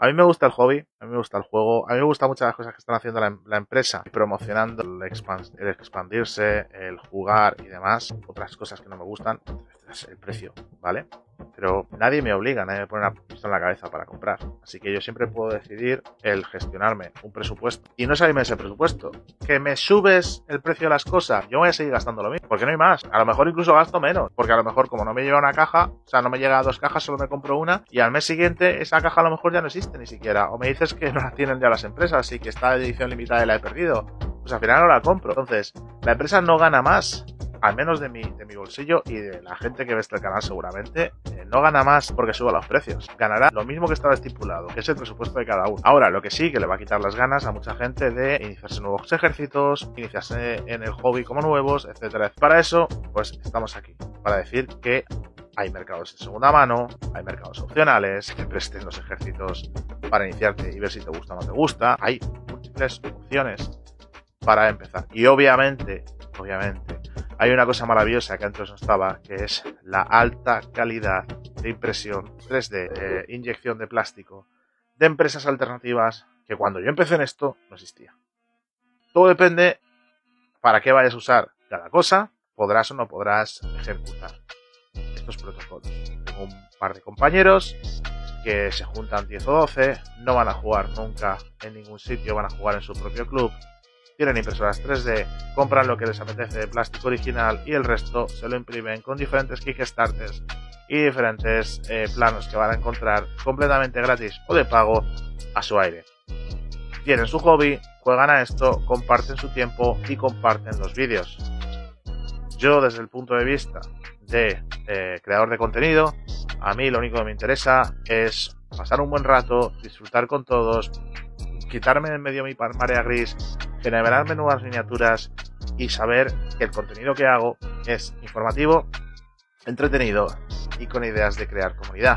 A mí me gusta el hobby, a mí me gusta el juego, a mí me gustan muchas las cosas que están haciendo la empresa, promocionando el expandirse, el jugar y demás. Otras cosas que no me gustan es el precio, ¿vale? Pero nadie me obliga, nadie me pone una pistola en la cabeza para comprar. Así que yo siempre puedo decidir el gestionarme un presupuesto y no salirme de ese presupuesto. Que me subes el precio de las cosas, yo voy a seguir gastando lo mismo, porque no hay más. A lo mejor incluso gasto menos, porque a lo mejor como no me lleva una caja, o sea, no me llega a 2 cajas, solo me compro una y al mes siguiente esa caja a lo mejor ya no existe ni siquiera. O me dices que no la tienen ya las empresas y que está de edición limitada y la he perdido. Pues al final no la compro. Entonces, la empresa no gana más, al menos de mi bolsillo y de la gente que ve este canal seguramente, no gana más porque suba los precios. Ganará lo mismo que estaba estipulado, que es el presupuesto de cada uno. Ahora, lo que sí que le va a quitar las ganas a mucha gente de iniciarse en nuevos ejércitos, iniciarse en el hobby como nuevos, etcétera. Para eso, pues estamos aquí, para decir que hay mercados de segunda mano, hay mercados opcionales, que presten los ejércitos para iniciarte y ver si te gusta o no te gusta. Hay múltiples opciones para empezar. Y obviamente, hay una cosa maravillosa que antes no estaba, que es la alta calidad de impresión 3D, inyección de plástico, de empresas alternativas, que cuando yo empecé en esto no existía. Todo depende para qué vayas a usar cada cosa, podrás o no podrás ejecutar estos protocolos. Tengo un par de compañeros que se juntan 10 o 12, no van a jugar nunca en ningún sitio, van a jugar en su propio club. Tienen impresoras 3D, compran lo que les apetece de plástico original y el resto se lo imprimen con diferentes Kickstarters y diferentes planos que van a encontrar completamente gratis o de pago a su aire. Tienen su hobby, juegan a esto, comparten su tiempo y comparten los vídeos. Yo, desde el punto de vista de creador de contenido, a mí lo único que me interesa es pasar un buen rato, disfrutar con todos, quitarme de en medio mi marea gris, generarme nuevas miniaturas y saber que el contenido que hago es informativo, entretenido y con ideas de crear comunidad.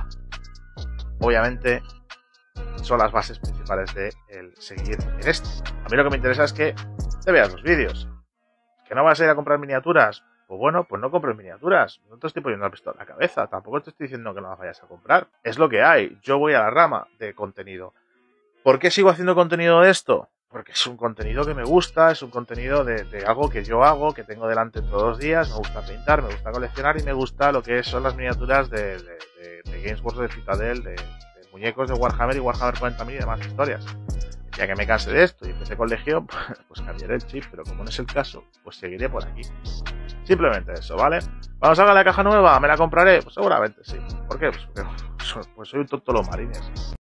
Obviamente son las bases principales de el seguir en esto. A mí lo que me interesa es que te veas los vídeos. ¿Que no vas a ir a comprar miniaturas? Pues bueno, pues no compres miniaturas. No te estoy poniendo la pistola en la cabeza. Tampoco te estoy diciendo que no las vayas a comprar. Es lo que hay. Yo voy a la rama de contenido. ¿Por qué sigo haciendo contenido de esto? Porque es un contenido que me gusta, es un contenido de algo que yo hago, que tengo delante todos los días. Me gusta pintar, me gusta coleccionar y me gusta lo que son las miniaturas de Games Workshop, de Citadel, de muñecos de Warhammer y Warhammer 40.000 y demás historias. Ya que me cansé de esto y empecé con Legión, pues cambiaré el chip, pero como no es el caso, pues seguiré por aquí. Simplemente eso, ¿vale? ¿Vamos a sacar la caja nueva? ¿Me la compraré? Pues seguramente sí. ¿Por qué? Pues soy un tonto los marines.